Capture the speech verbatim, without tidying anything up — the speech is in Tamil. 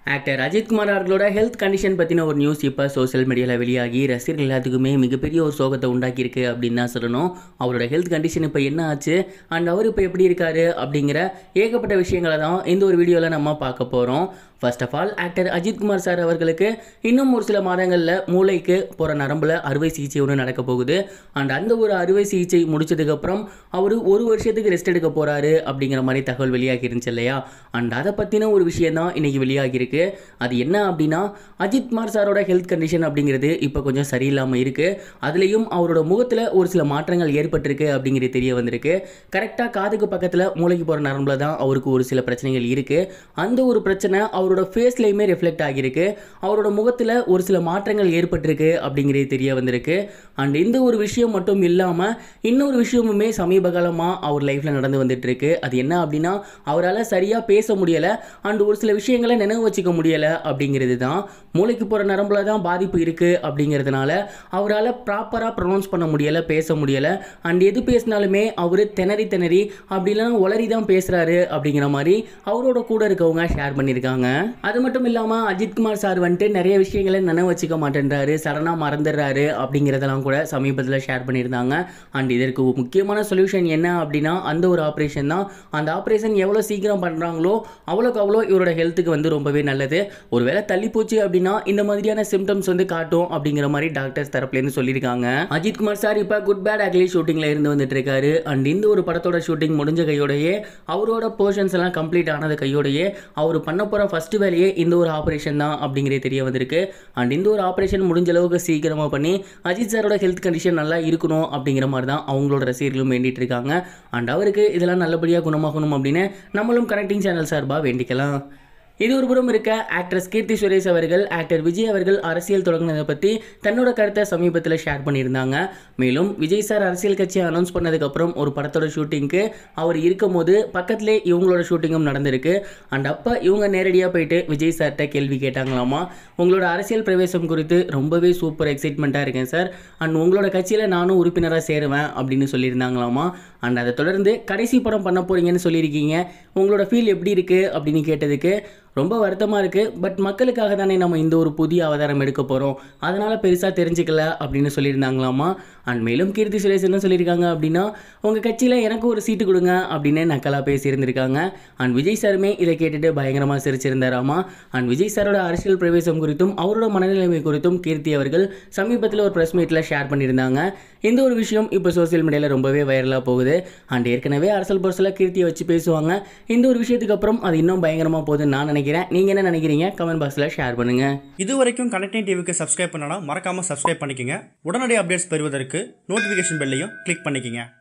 ஆக்டர் அஜித் குமார் அவர்களோட ஹெல்த் கண்டிஷன் பற்றின ஒரு நியூஸ் இப்போ சோஷியல் மீடியாவில் வெளியாகி ரசிகர்கள் எல்லாத்துக்குமே மிகப்பெரிய ஒரு சோகத்தை உண்டாக்கியிருக்கு அப்படின்னு தான் சொல்லணும். அவரோட ஹெல்த் கண்டிஷன் இப்போ என்ன ஆச்சு அண்ட் அவர் இப்போ எப்படி இருக்காரு அப்படிங்கிற ஏகப்பட்ட விஷயங்களை தான் இந்த ஒரு வீடியோவில் நம்ம பார்க்க போகிறோம். First of all actor Ajith Kumar sir அவர்களுக்கு இன்னும் ஒரு சில மாதங்களில் மூளைக்கு போகிற நரம்பில் அறுவை சிகிச்சை ஒன்று நடக்க போகுது. அண்ட் அந்த ஒரு அறுவை சிகிச்சை முடிச்சதுக்கப்புறம் அவர் ஒரு வருஷத்துக்கு ரெஸ்ட் எடுக்க போகிறாரு அப்படிங்கிற மாதிரி தகவல் வெளியாகி இருந்துச்சு இல்லையா. அண்ட் அதை பற்றின ஒரு விஷயம் தான் இன்றைக்கி வெளியாகிருக்கு. அது என்ன அப்படின்னா, அஜித் குமார் சாரோட ஹெல்த் கண்டிஷன் அப்படிங்கிறது இப்போ கொஞ்சம் சரியில்லாமல் இருக்குது. அதுலேயும் அவரோட முகத்தில் ஒரு சில மாற்றங்கள் ஏற்பட்டிருக்கு அப்படிங்கிறது தெரிய வந்திருக்கு. கரெக்டாக காதுக்கு பக்கத்தில் மூளைக்கு போகிற நரம்பில் தான் அவருக்கு ஒரு சில பிரச்சனைகள் இருக்குது. அந்த ஒரு பிரச்சனை அவரோட ஃபேஸ்லையுமே ரிஃப்ளெக்ட் ஆகியிருக்கு. அவரோட முகத்தில் ஒரு சில மாற்றங்கள் ஏற்பட்டிருக்கு அப்படிங்கிறது தெரிய வந்திருக்கு. அண்ட் இந்த ஒரு விஷயம் மட்டும் இல்லாமல் இன்னொரு விஷயமுமே சமீப காலமாக அவர் லைஃப்பில் நடந்து வந்துட்டு இருக்கு. அது என்ன அப்படின்னா, அவரால் சரியாக பேச முடியலை அண்ட் ஒரு சில விஷயங்களை நினைவு வச்சுக்க முடியலை அப்படிங்கிறது தான். மூளைக்கு போகிற நரம்புல தான் பாதிப்பு இருக்குது அப்படிங்கிறதுனால அவரால் ப்ராப்பராக ப்ரொனவுன்ஸ் பண்ண முடியலை, பேச முடியலை. அண்ட் எது பேசினாலுமே அவர் திணறி திணறி அப்படிலாம் உளறி தான் பேசுகிறாரு அப்படிங்கிற மாதிரி அவரோட கூட இருக்கவங்க ஷேர் பண்ணியிருக்காங்க. அது மட்டும் இல்லாமல் அஜித் குமார் சார் வந்துட்டு நிறைய விஷயங்களை நினைவு வச்சுக்க மாட்டேன்றாரு, சடனாக மறந்துடுறாரு அப்படிங்கிறதெல்லாம் கூட சமீபத்தில் ஷேர் பண்ணியிருந்தாங்க. அண்ட் இதற்கு முக்கியமான சொல்யூஷன் என்ன அப்படின்னா, அந்த ஒரு ஆப்ரேஷன் தான். அந்த ஆப்ரேஷன் எவ்வளோ சீக்கிரம் பண்ணுறாங்களோ அவ்வளோக்கு அவ்வளோ இவரோட ஹெல்த்துக்கு வந்து ரொம்பவே நல்லது. ஒருவேளை தள்ளி போச்சு அப்படின்னா இந்த மாதிரியான சிம்டம்ஸ் வந்து காட்டும் அப்படிங்கிற மாதிரி டாக்டர்ஸ் தரப்புலேருந்து சொல்லியிருக்காங்க. அஜித் குமார் சார் இப்போ குட் பேட் அக்லி ஷூட்டிங்கில் இருந்து வந்துட்டு இருக்காரு. அண்ட் இந்த ஒரு படத்தோட ஷூட்டிங் முடிஞ்ச கையோடையே அவரோட போர்ஷன்ஸ் எல்லாம் கம்ப்ளீட் ஆனது கையோடையே அவர் பண்ண போகிற ஃபர்ஸ்ட் வேலையே இந்த ஒரு ஆப்ரேஷன் தான் அப்படிங்கிறது தெரிய வந்திருக்கு. அண்ட் இந்த ஒரு ஆப்ரேஷன் முடிஞ்ச அளவுக்கு சீக்கிரமாக பண்ணி அஜித் சாரோட ஹெல்த் கண்டிஷன் நல்லா இருக்கணும் அப்படிங்கிற மாதிரி தான் அவங்களோட ரசிகர்களும் வேண்டிட்டு இருக்காங்க. அண்ட் அவருக்கு இதெல்லாம் நல்லபடியாக குணமாகணும் அப்படின்னு நம்மளும் கனெக்டிங் சேனல் சார்பாக வேண்டிக்கலாம். இது ஒரு புறம் இருக்க, ஆக்ட்ரஸ் கீர்த்தி சுரேஷ் அவர்கள் ஆக்டர் விஜய் அவர்கள் அரசியல் தொடங்கினதை பற்றி தன்னோட கருத்தை சமீபத்தில் ஷேர் பண்ணியிருந்தாங்க. மேலும் விஜய் சார் அரசியல் கட்சியை அனௌன்ஸ் பண்ணதுக்கப்புறம் ஒரு படத்தோட ஷூட்டிங்க்கு அவர் இருக்கும் போது பக்கத்திலே இவங்களோட ஷூட்டிங்கும் நடந்திருக்கு. அண்ட் அப்போ இவங்க நேரடியாக போயிட்டு விஜய் சார்கிட்ட கேள்வி கேட்டாங்களாமா. உங்களோட அரசியல் பிரவேசம் குறித்து ரொம்பவே சூப்பர் எக்ஸைட்மெண்ட்டாக இருக்கேன் சார், அண்ட் உங்களோட கட்சியில் நானும் உறுப்பினராக சேருவேன் அப்படின்னு சொல்லியிருந்தாங்களாமா. அண்ட் அதை தொடர்ந்து கடைசி படம் பண்ண போகிறீங்கன்னு சொல்லியிருக்கீங்க, உங்களோட ஃபீல் எப்படி இருக்குது அப்படின்னு கேட்டதுக்கு ரொம்ப வருத்தமாக இருக்குது, பட் மக்களுக்காக தானே நம்ம இந்த ஒரு புதிய அவதாரம் எடுக்க போகிறோம், அதனால் பெருசாக தெரிஞ்சுக்கல அப்படின்னு சொல்லியிருந்தாங்களாமா. அண்ட் மேலும் கீர்த்தி சுரேஷ் என்ன சொல்லியிருக்காங்க அப்படின்னா, உங்கள் கட்சியில் எனக்கு ஒரு சீட்டு கொடுங்க அப்படின்னு நக்கலாக பேசியிருந்திருக்காங்க. அண்ட் விஜய் சாருமே இதை கேட்டுட்டு பயங்கரமாக சிரிச்சிருந்தாராமா. அண்ட் விஜய் சாரோட அரசியல் பிரவேசம் குறித்தும் அவரோட மனநிலைமை குறித்தும் கீர்த்தி அவர்கள் சமீபத்தில் ஒரு ப்ரெஸ் மீட்டில் ஷேர் பண்ணியிருந்தாங்க. இந்த ஒரு விஷயம் இப்போ சோசியல் மீடியாவில் ரொம்பவே வைரலாக போகுது. அண்ட் ஏற்கனவே அரசியல் பொருசில் கீர்த்தியை வச்சு பேசுவாங்க. இந்த ஒரு விஷயத்துக்கு அப்புறம் அது இன்னும் பயங்கரமாக போகுதுன்னு நான் நினைக்கிறேன். நீங்க என்ன நினைக்கிறீங்க? கமெண்ட் பாக்ஸ்ல ஷேர் பண்ணுங்க. இது வரைக்கும் கனெக்டிங் டிவிக்கு சப்ஸ்கிரைப் பண்ணனா மறக்காம சப்ஸ்கிரைப் பண்ணிக்கங்க. உடனடி அப்டேட்ஸ் பெறுவதற்கு நோட்டிஃபிகேஷன் பெல்லையும் கிளிக் பண்ணிக்கங்க.